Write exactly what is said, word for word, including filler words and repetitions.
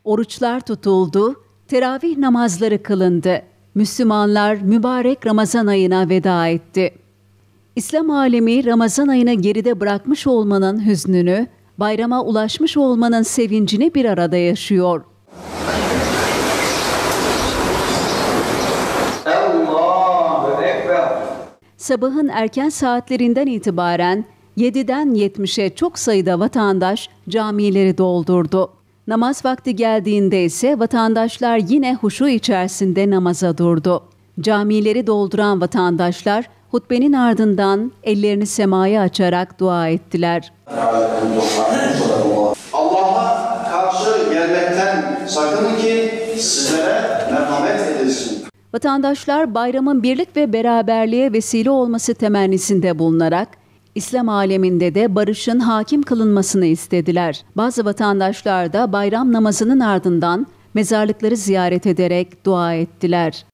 Oruçlar tutuldu, teravih namazları kılındı. Müslümanlar mübarek Ramazan ayına veda etti. İslam alemi Ramazan ayını geride bırakmış olmanın hüznünü, bayrama ulaşmış olmanın sevincini bir arada yaşıyor. Allahu Ekber. Sabahın erken saatlerinden itibaren yediden yetmişe çok sayıda vatandaş camileri doldurdu. Namaz vakti geldiğinde ise vatandaşlar yine huşu içerisinde namaza durdu. Camileri dolduran vatandaşlar hutbenin ardından ellerini semaya açarak dua ettiler. Allah'a karşı gelmekten sakının ki sizlere merhamet edilsin. Vatandaşlar bayramın birlik ve beraberliğe vesile olması temennisinde bulunarak İslam aleminde de barışın hakim kılınmasını istediler. Bazı vatandaşlar da bayram namazının ardından mezarlıkları ziyaret ederek dua ettiler.